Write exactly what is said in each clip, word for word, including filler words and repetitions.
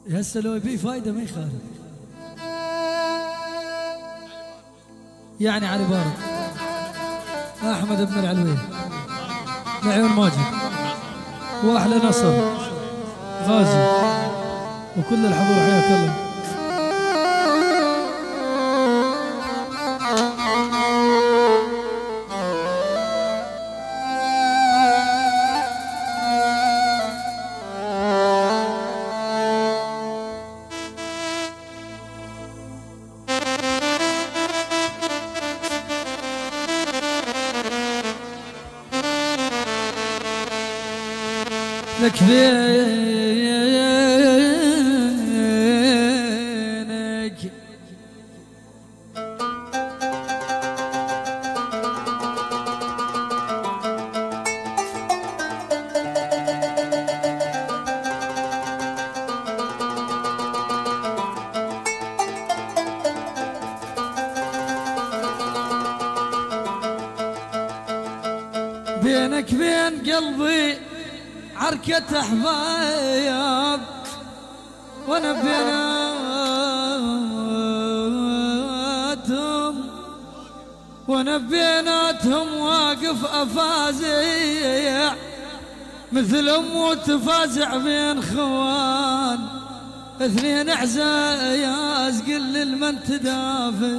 هسه لو يبي فايده ما يخالف. يعني علي بارك، احمد بن العلوي، لعيون ماجد، واحلى نصر غازي، وكل الحضور حياك الله. لك بينك بينك بين قلبي عركة أحباب، وأنا بيناتهم وأنا بيناتهم واقف أفازع، مثل أم تفازع بين خوان، اثنين عزاياز قل لمن تدافع.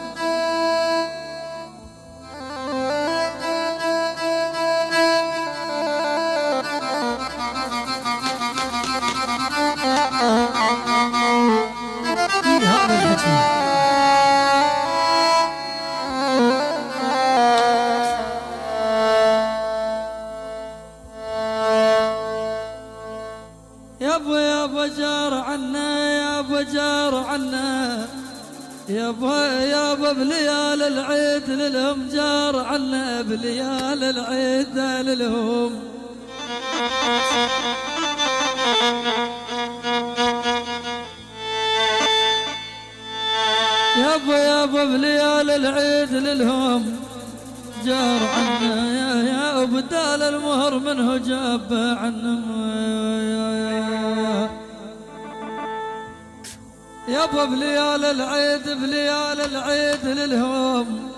يابا يابا جار عنا، يابا جار عنا، يابا يابا بليال العيد للهم جار عنا، بليال العيد للهم. يابا يابا بليال العيد للهم جار عنا، يا يا وبدال المهر منه جاب عنا. يابا بليال العيد بليال العيد للهم،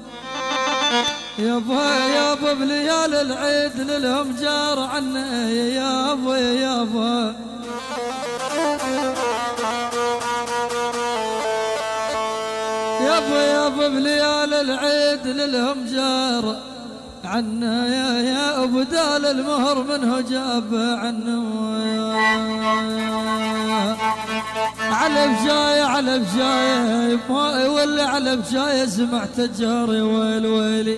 يابا يابا بليال العيد للهم جار عنا، يا يابا يا يابا. يابا يابا بليال العيد للهم جار عنا، يا يا وبدال المهر منه جاب عنا. على بجاية على بجاية ما يولي، على بجاية سمعت الجاري ويل ويلي.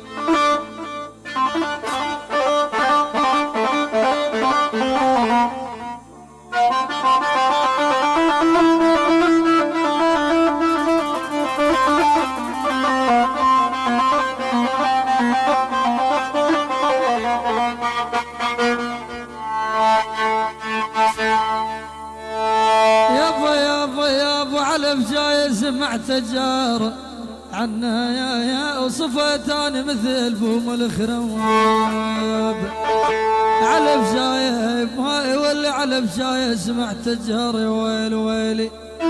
على بجاي سمعت جار عنا، يا يا وصفتان مثل بوم الخرواب. على بجاي ما يولي، على بجاي سمعت جار ويل ويلي.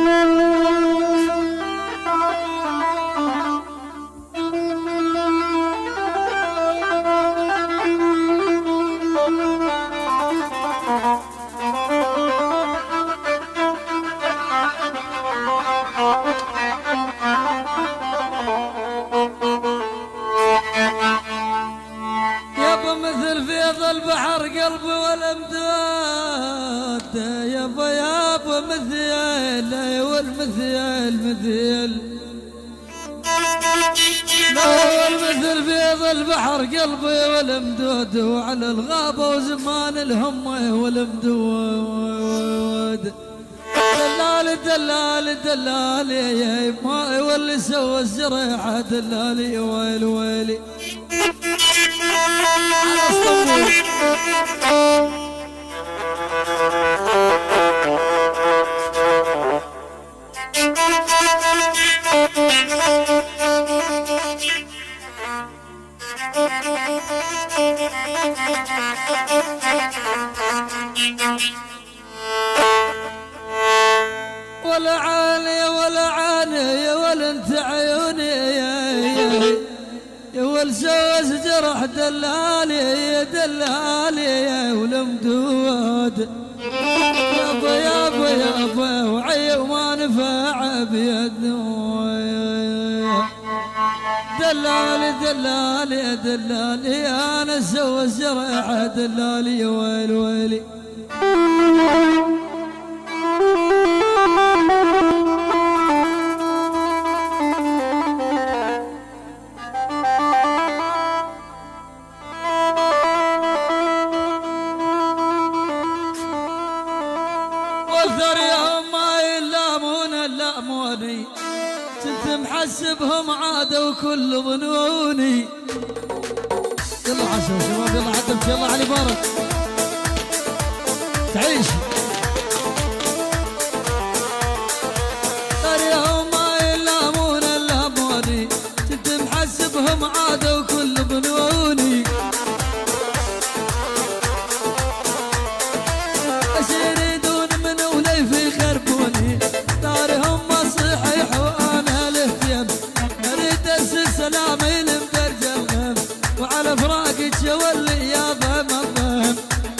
مثل فيض البحر قلبي والامداد، يابا يابا مثيل والمثيل مثيل. مثل فيض البحر قلبي والامدود، وعلى الغابة وزمان الهم والامدود. دلالي دلالي دلالي ما يولي سوى الزريعة، دلالي ويل ويلي. على اسطنبول دلالي يا دلالي يا والمدود يابا يابا يابا وعي وما نفع بيدنا دلالي دلالي يا دلالي انا سوى الزرع دلالي يا ويلي ويلي والثريهم ما يلامون اللاموني كنت محسبهم عادوا كل ظنوني يلا عشرة شباب يلا عدمت يلا علي بارك تعيش ثريهم ما يلامون اللاموني كنت محسبهم عادوا كل ظنوني في خربوني دارهم صحيح وانا لهتم اريد السلام المترجم وعلى فراقك واللي يا ضمم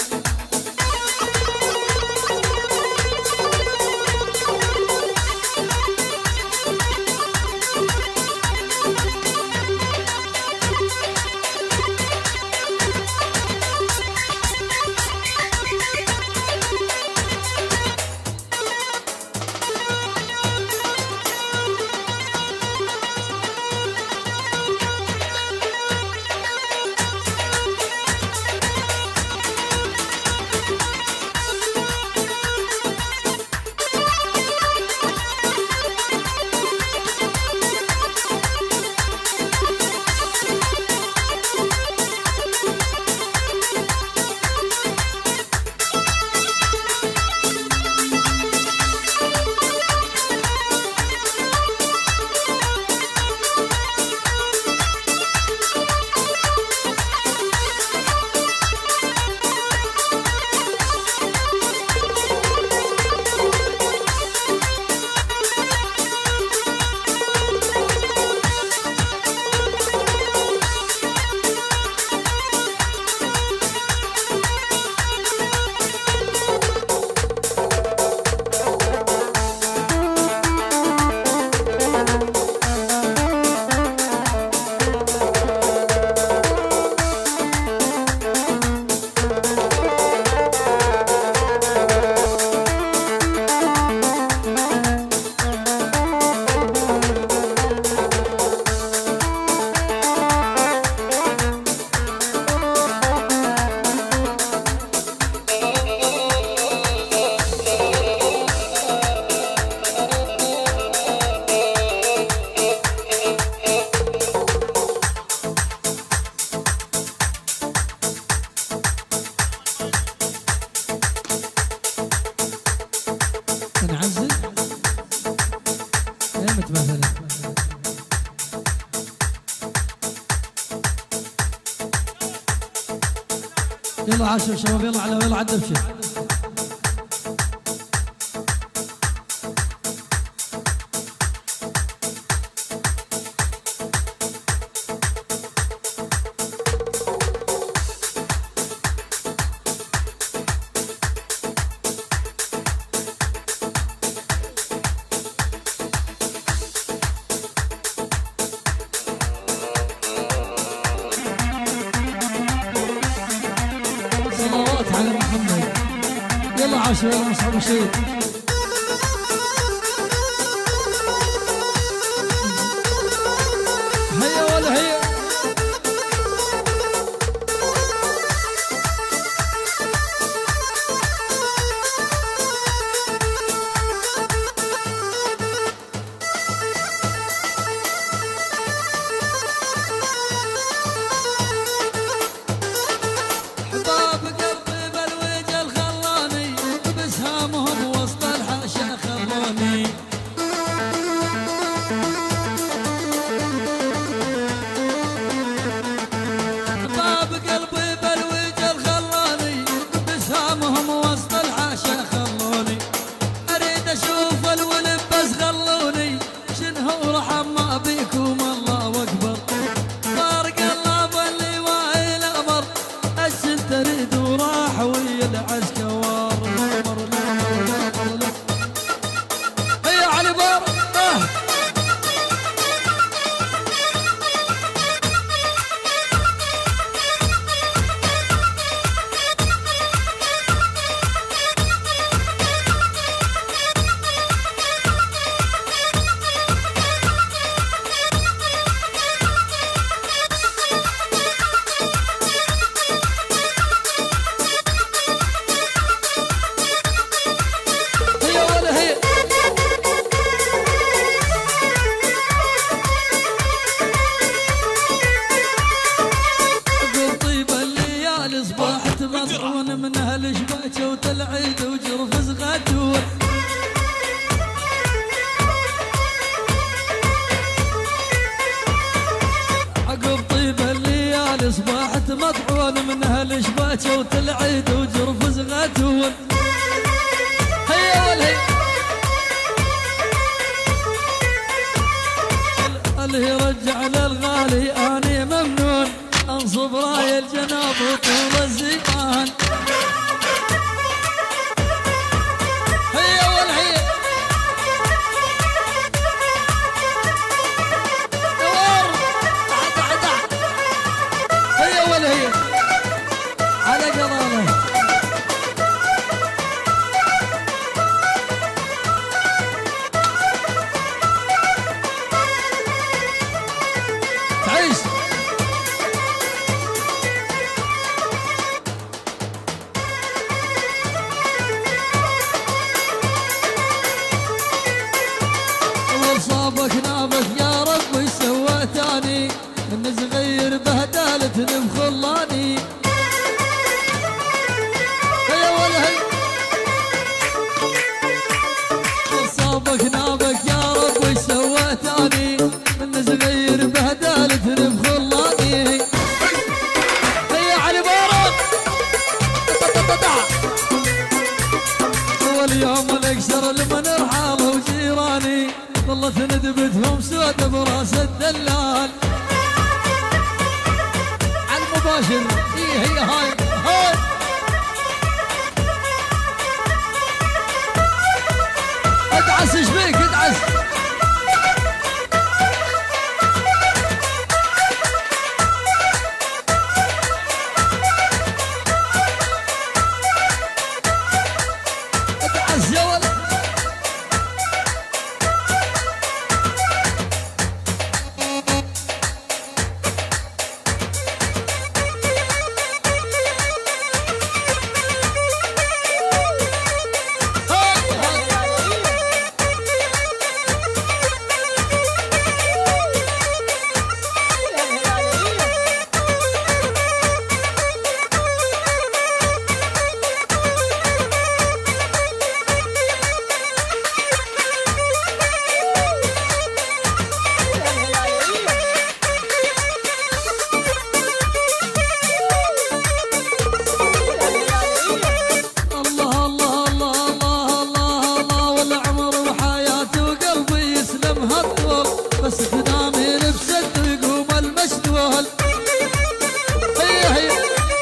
نعزل ايه متمثلة يلا عاشر شباب يلا على يلا عدى بشي على محمد يلا عاشر يلا مصعب الشيء هيا ولا هيا حباب قلبي بالوجه الخلاني بسهامهم وسط العسكوار العمر العمر العمر. هيا علي بار آه. مطعون من اهل شباكه وتلعيد وجرف زغاتون. عقب طيب الليالي صباحت مطعون من اهل شباكه وتلعيد وجرف زغاتون. هيا والهي اللي يرجع للغالي اني ممنون انصب راي الجناب وطول الزمان. هيا والهي دوار عدع عدع. هيا والهي على قضاله. تعيش صابك نابك يا رب وش سوى تاني من صغير بهدالتني بخلاني. هيا والهي صابك نابك يا رب وش سوى تاني من صغير بهدالتني بخلاني. هيا علي بارك واليوم الاكثر لمن رحاله وجيراني والله ندبتهم سود براس الدلال. على المباشر اي هي هاي هاي ادعس ايش بيك ادعس. ادعس يا ولد. بس تنامي لبست ويقوم المشلول. هيا هيا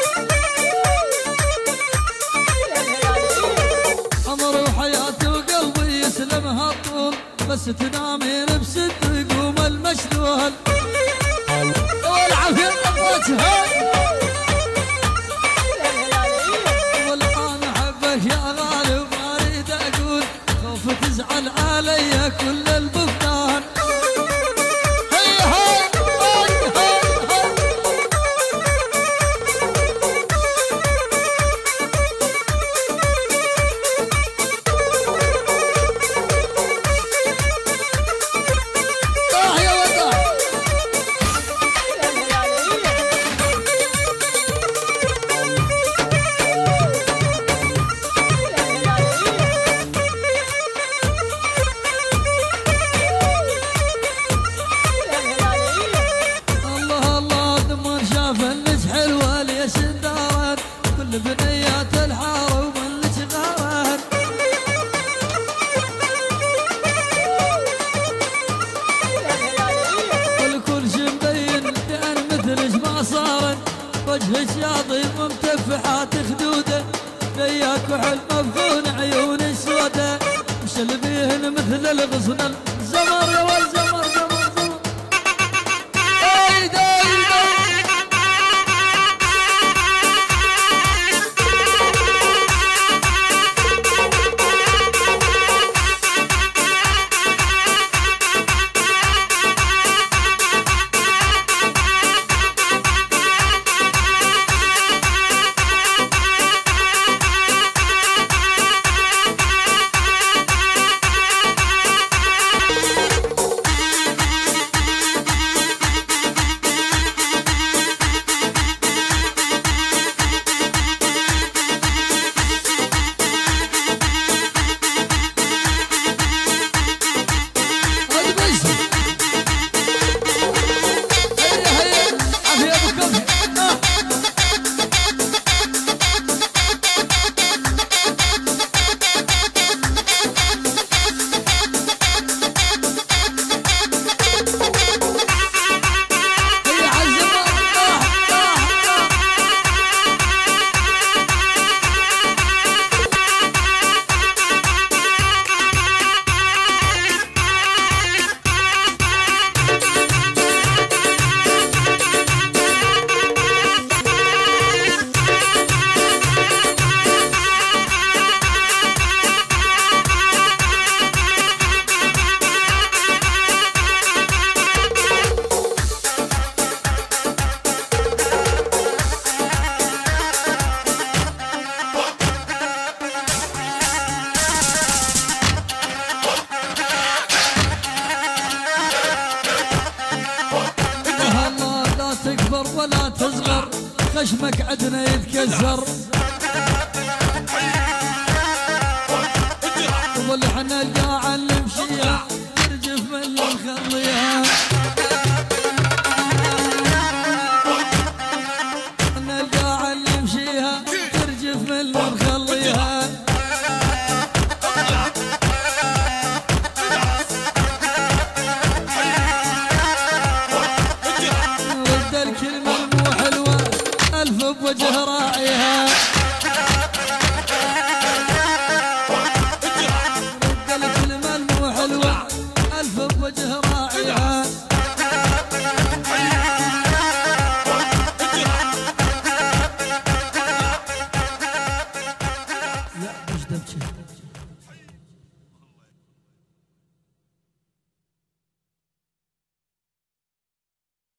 عمري وحياتي وقلبي يسلمها الطول بس تنامي لبست ويقوم المشلول. والعافية طبتها والآن أحبك يا غالي وما أريد أقول خوف تزعل علي كل البفتان. كل بنيات الحاره ومن لك غارن. والكل شي مبين لان مثلك ما صارن وجهك يا ضيف ممتفحات خدوده. يا كحل مبخون عيون السودا مشلبيهن مثل الغصن الزمر يا والزمر زمر زمر ايد ايد ولا تصغر خشمك عدنا يتكسر والحنا القاعة اللي مشيها ترجف من اللي نخليها حنا القاعة اللي مشيها ترجف من اللي نخليها بوجه راعيها رد الكلمة المو حلوة ألف بوجه راعيها لا مش دبشة